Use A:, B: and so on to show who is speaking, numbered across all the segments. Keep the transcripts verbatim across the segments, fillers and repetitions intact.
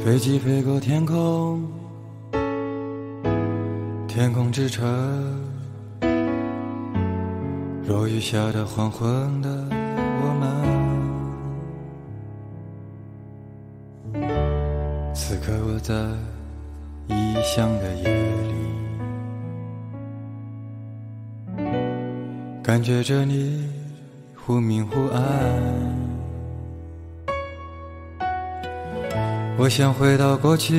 A: 飞机飞过天空，天空之城，落雨下的黄昏的我们，此刻我在异乡的夜里，感觉着你忽明忽暗，我想回到过去，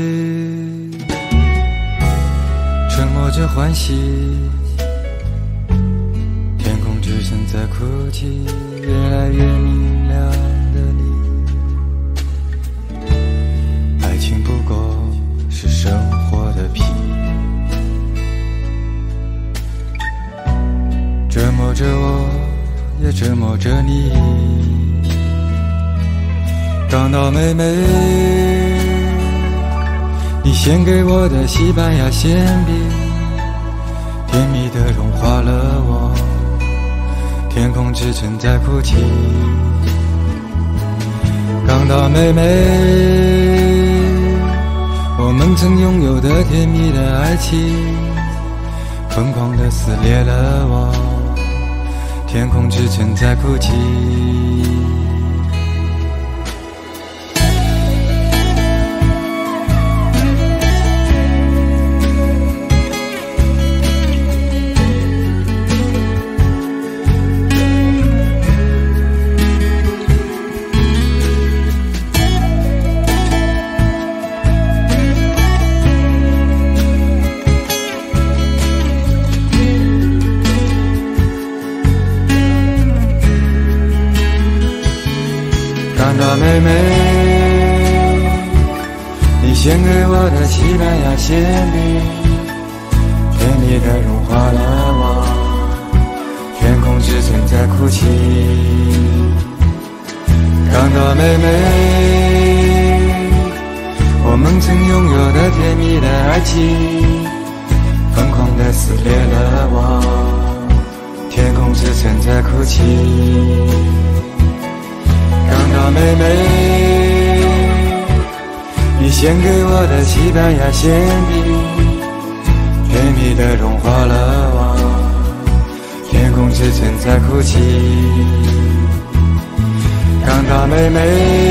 A: 沉默着欢喜，天空之城在哭泣，越来越明亮的你，爱情不过是生活的皮，折磨着我也折磨着你，港岛妹妹，你献给我的西班牙馅饼，甜蜜地融化了我，天空之城在哭泣。港岛妹妹，我们曾拥有的甜蜜的爱情，疯狂地撕裂了我，天空之城在哭泣。港岛妹妹，你献给我的西班牙馅饼，甜蜜地融化了我，天空之城在哭泣。港岛妹妹，我们曾拥有的甜蜜的爱情，疯狂地撕裂了我，天空之城在哭泣。港岛妹妹，你献给我的西班牙馅饼，甜蜜地融化了我，天空之城在哭泣。港岛妹妹，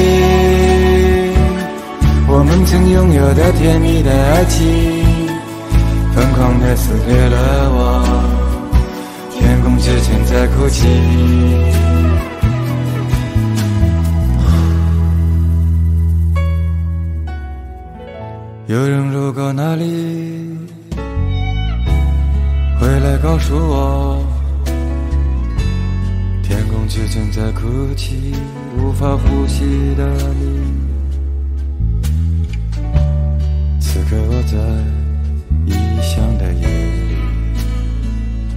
A: 我们曾拥有的甜蜜的爱情，疯狂地撕裂了我，天空之城在哭泣。有人路过那里，回来告诉我，天空之城在哭泣，无法呼吸的你。此刻我在异乡的夜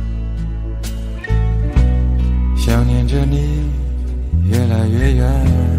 A: 里，想念着你越来越远。